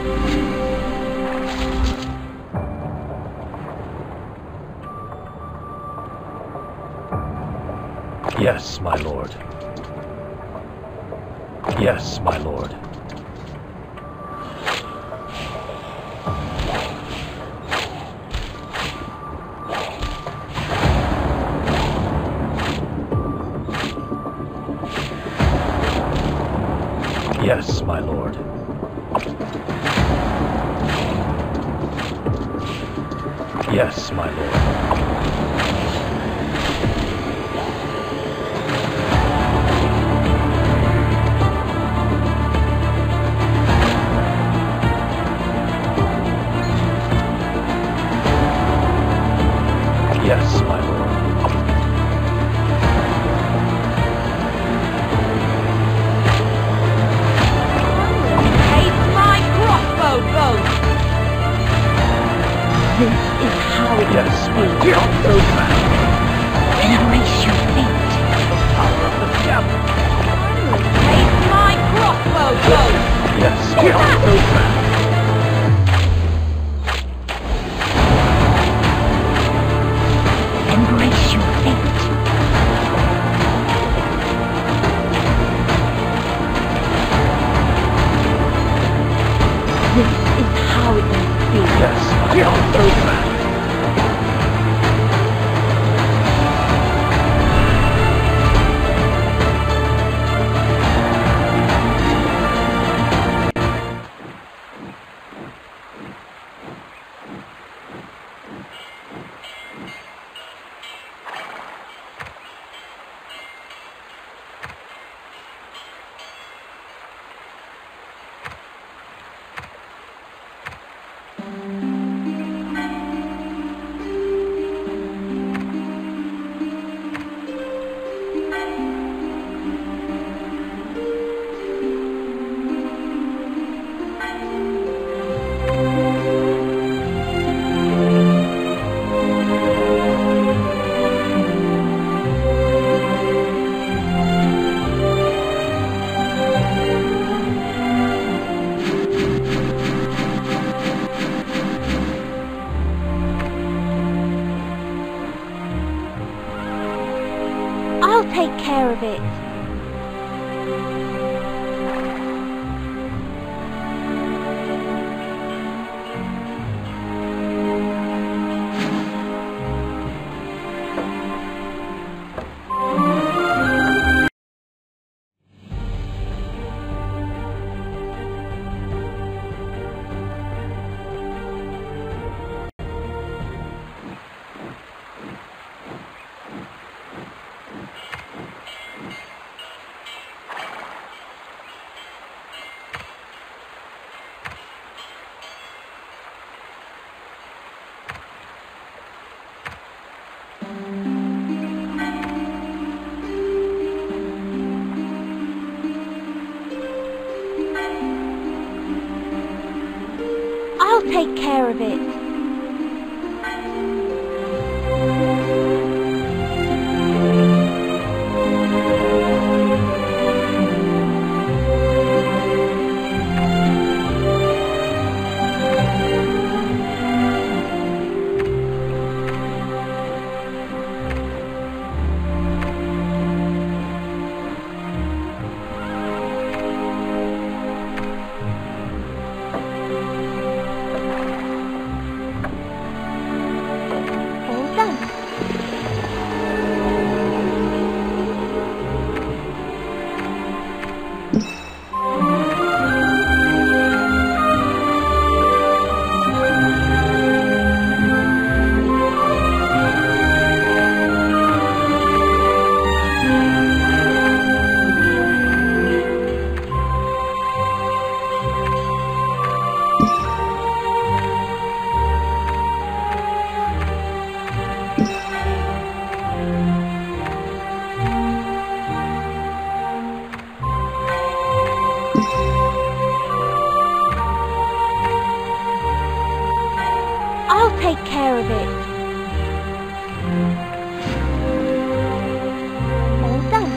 Yes, my lord. Yes, my lord. Yes, my lord. Yes, my lord. Yes, my lord. Take my crossbow bow. This is how it Yes, my will lord. be. Not so fast. Embrace your fate. The power of the devil. Take my crossbow bow. Yes, Not so fast. Embrace your fate. This is how it will be. yes, my lord. Not so fast. I'll take care of it. I'll take care of it. All done. I'll take care of it. All done.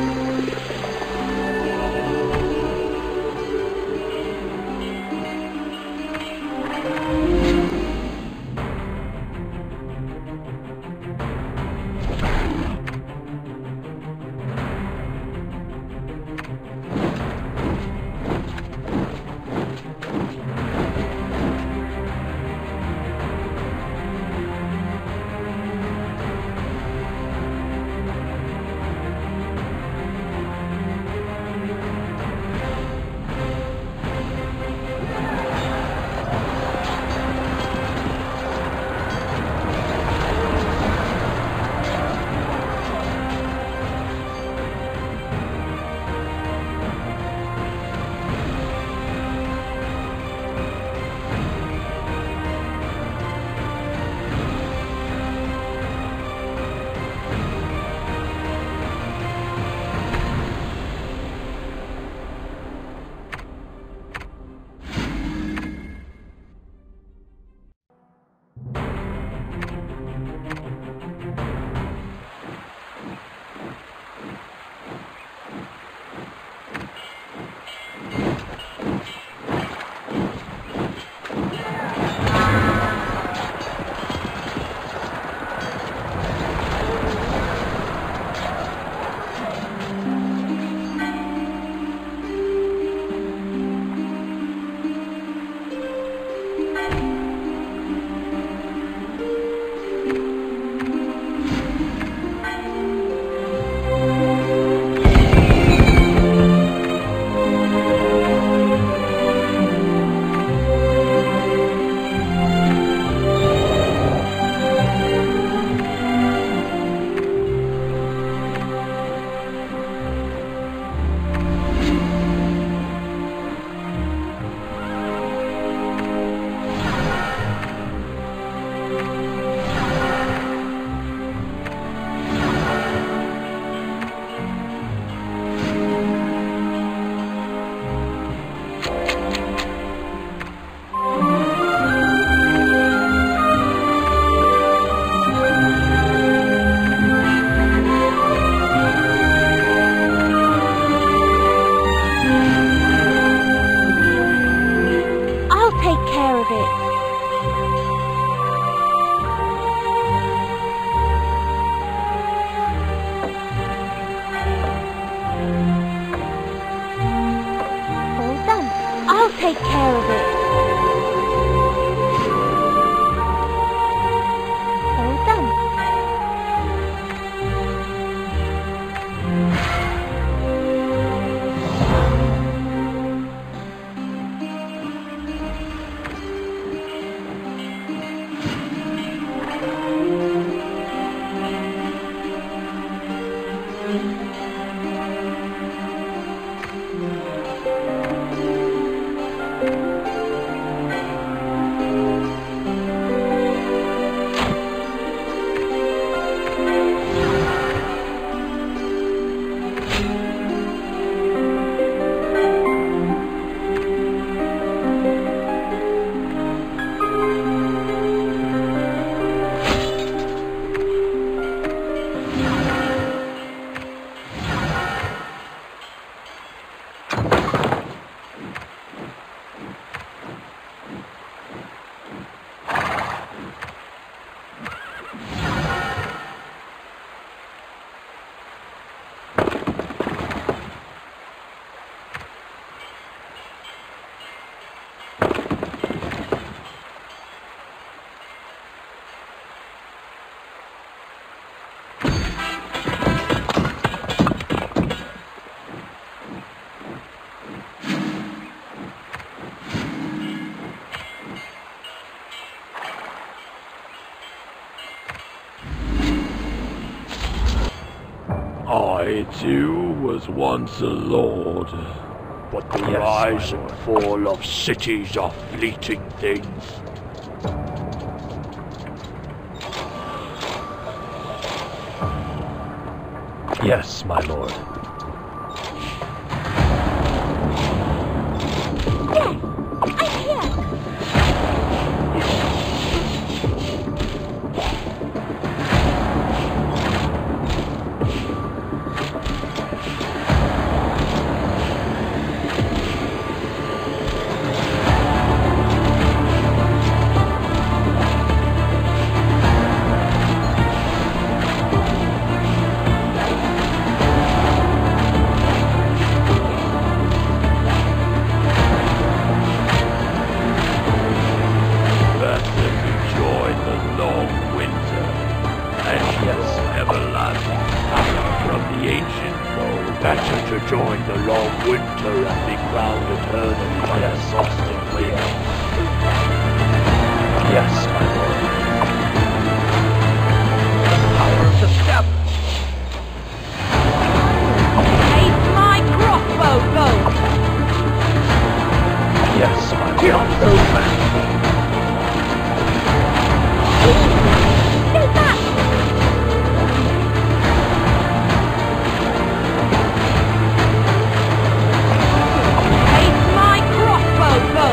it. All done. I'll take care of it. All done. I too was once a lord, but the Yes, rise my and lord. fall of cities are fleeting things. Yes, my lord. I'm here. Better to join the long winter and Yes. everlasting power from the ancient foe. Better to join the long winter and be crowned eternally by the Yes. frosted wind. Yes, my lord. The power of the steppe. Make my crossbow go! Yes, my lord. Stay back. Make my crossbow go!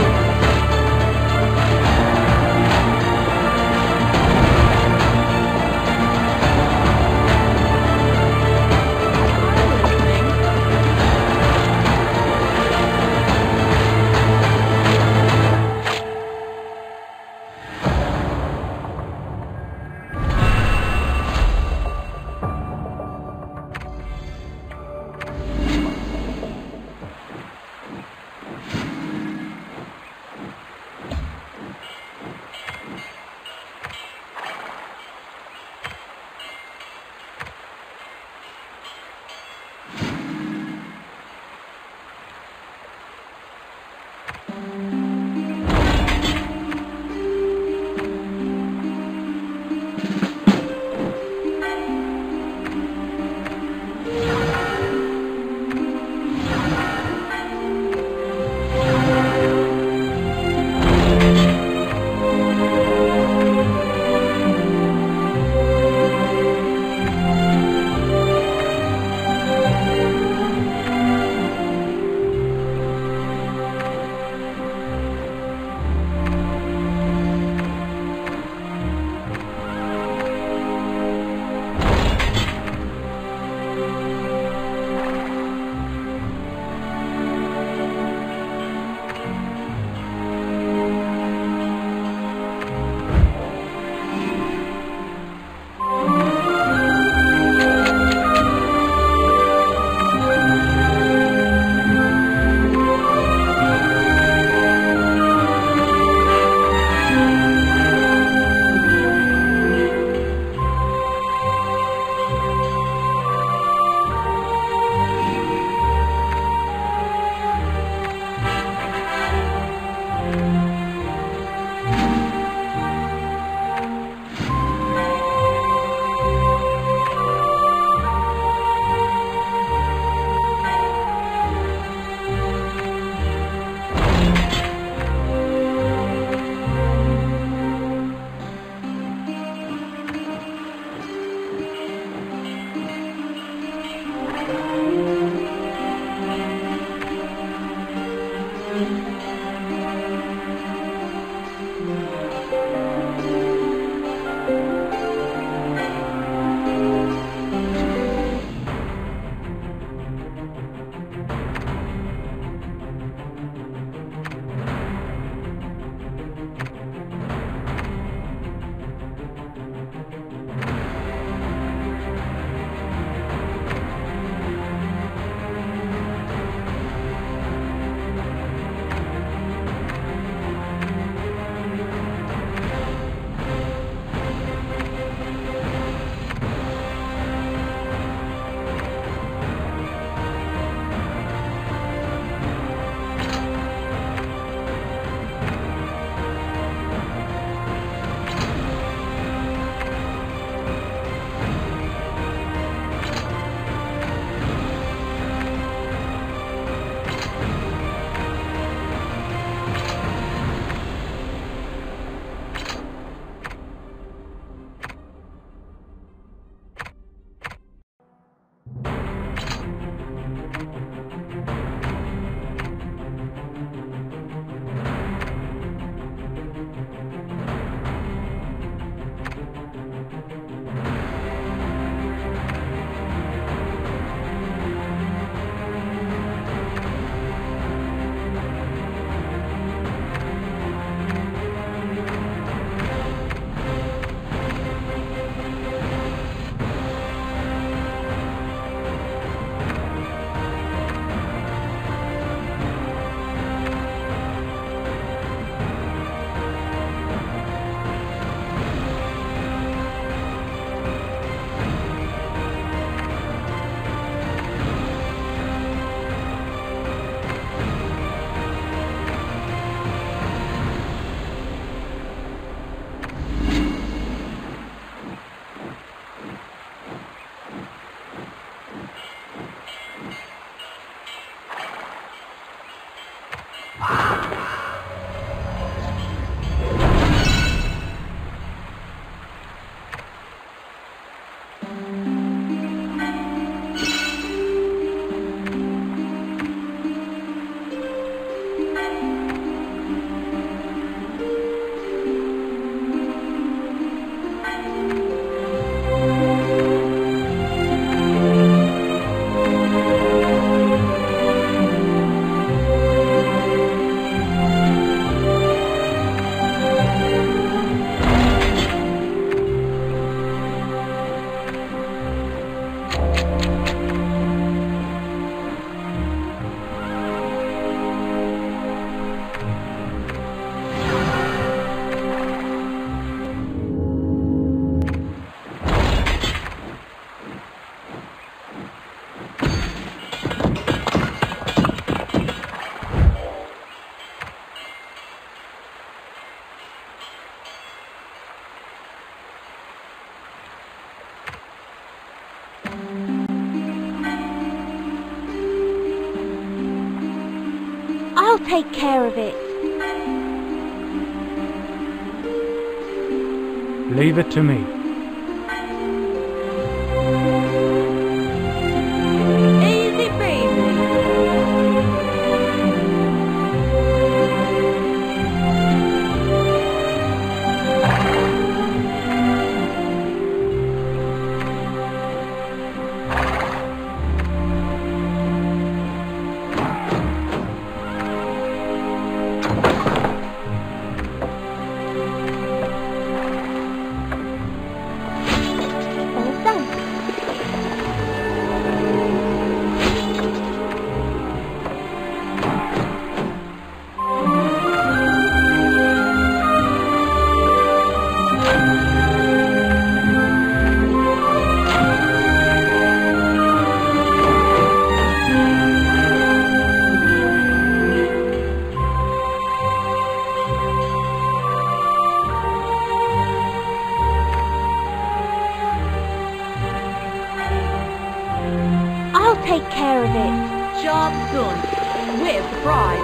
take care of it. Leave it to me. Easy breezy. All done. I'll take care of it. Job done. With pride.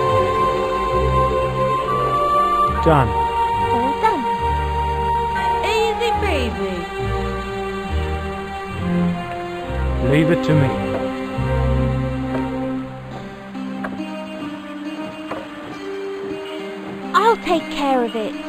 Done. All done. Easy breezy. Leave it to me. I'll take care of it.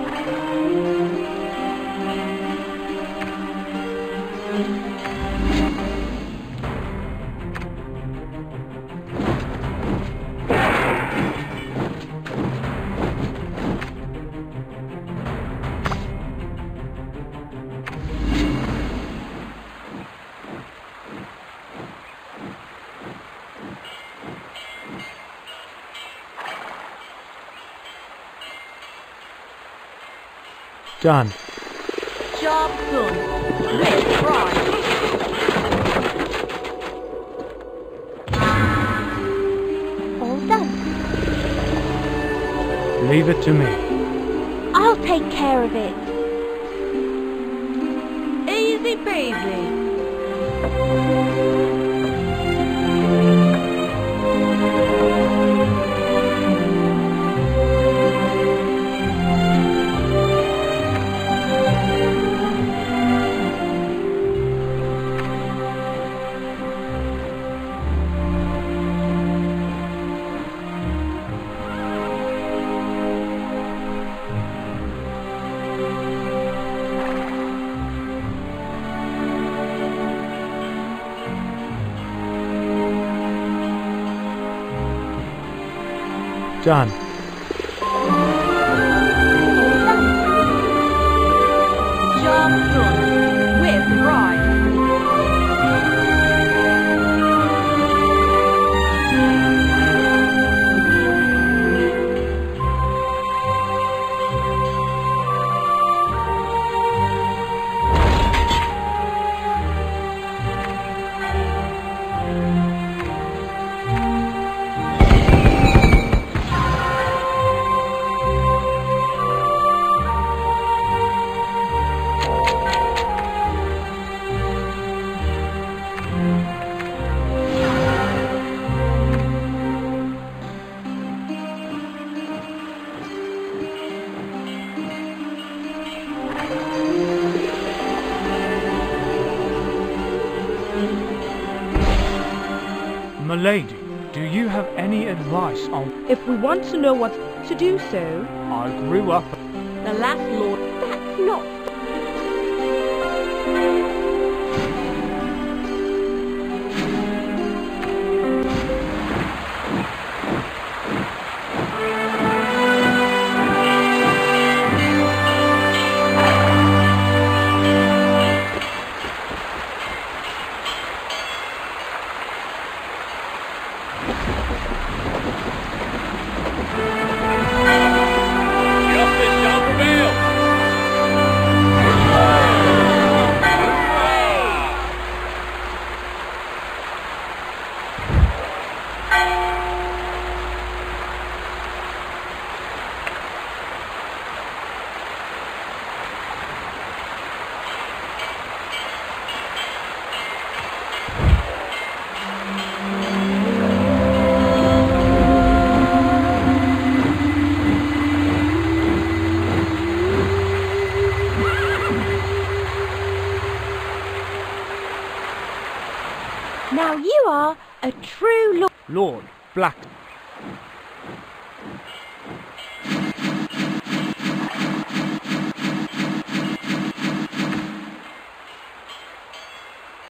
Done. Job done. With pride. All done. Leave it to me. I'll take care of it. Easy breezy. Done. Job done. With pride. Milady, do you have any advice on... If we want to know what to do so, I grew up... the last lord... That's not... Justice shall prevail. Now you are a true lord. Lord Black.